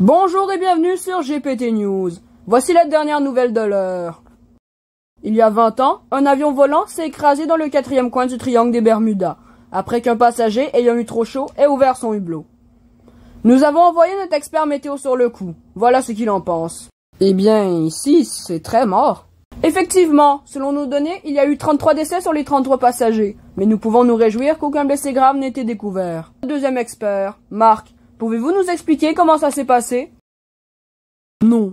Bonjour et bienvenue sur GPT News. Voici la dernière nouvelle de l'heure. Il y a 20 ans, un avion volant s'est écrasé dans le 4e coin du triangle des Bermudas, après qu'un passager ayant eu trop chaud ait ouvert son hublot. Nous avons envoyé notre expert météo sur le coup. Voilà ce qu'il en pense. Eh bien, ici, c'est très mort. Effectivement, selon nos données, il y a eu 33 décès sur les 33 passagers, mais nous pouvons nous réjouir qu'aucun blessé grave n'ait été découvert. Deuxième expert, Marc, pouvez-vous nous expliquer comment ça s'est passé? Non.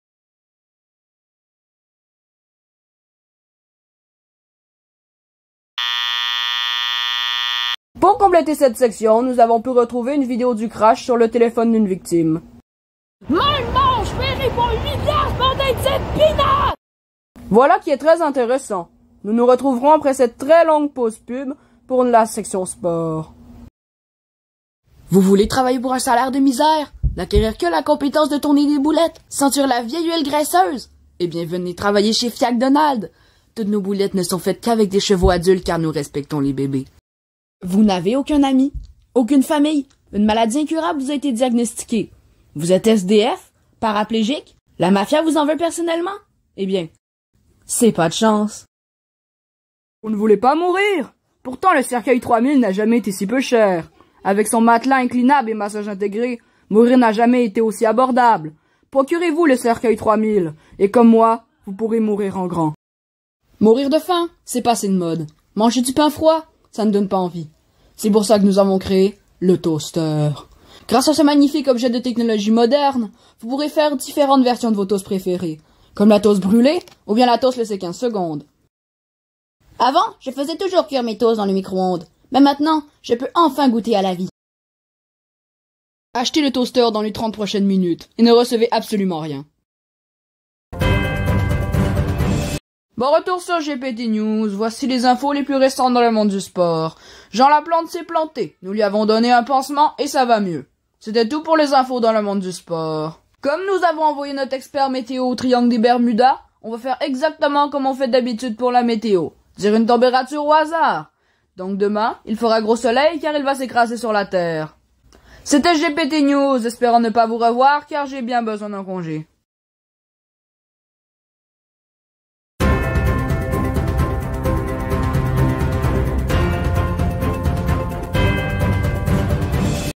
Pour compléter cette section, nous avons pu retrouver une vidéo du crash sur le téléphone d'une victime. Maman, je paierai pour 8 piastres pour d'être cette pinotte! Voilà qui est très intéressant. Nous nous retrouverons après cette très longue pause pub pour la section sport. Vous voulez travailler pour un salaire de misère? N'acquérir que la compétence de tourner des boulettes? Sentir la vieille huile graisseuse? Eh bien, venez travailler chez Fiac Donald. Toutes nos boulettes ne sont faites qu'avec des chevaux adultes car nous respectons les bébés. Vous n'avez aucun ami? Aucune famille? Une maladie incurable vous a été diagnostiquée? Vous êtes SDF? Paraplégique? La mafia vous en veut personnellement? Eh bien, c'est pas de chance. Vous ne voulez pas mourir? Pourtant, le cercueil 3000 n'a jamais été si peu cher. Avec son matelas inclinable et massage intégré, mourir n'a jamais été aussi abordable. Procurez-vous le cercueil 3000, et comme moi, vous pourrez mourir en grand. Mourir de faim, c'est passé de mode. Manger du pain froid, ça ne donne pas envie. C'est pour ça que nous avons créé le toaster. Grâce à ce magnifique objet de technologie moderne, vous pourrez faire différentes versions de vos toasts préférés, comme la toast brûlée ou bien la toast laissée 15 secondes. Avant, je faisais toujours cuire mes toasts dans le micro-ondes. Mais maintenant, je peux enfin goûter à la vie. Achetez le toaster dans les 30 prochaines minutes et ne recevez absolument rien. Bon retour sur GPT News, voici les infos les plus récentes dans le monde du sport. Jean Laplante s'est planté, nous lui avons donné un pansement et ça va mieux. C'était tout pour les infos dans le monde du sport. Comme nous avons envoyé notre expert météo au triangle des Bermudas, on va faire exactement comme on fait d'habitude pour la météo. Dire une température au hasard. Donc demain, il fera gros soleil car il va s'écraser sur la terre. C'était GPT News, espérant ne pas vous revoir car j'ai bien besoin d'un congé.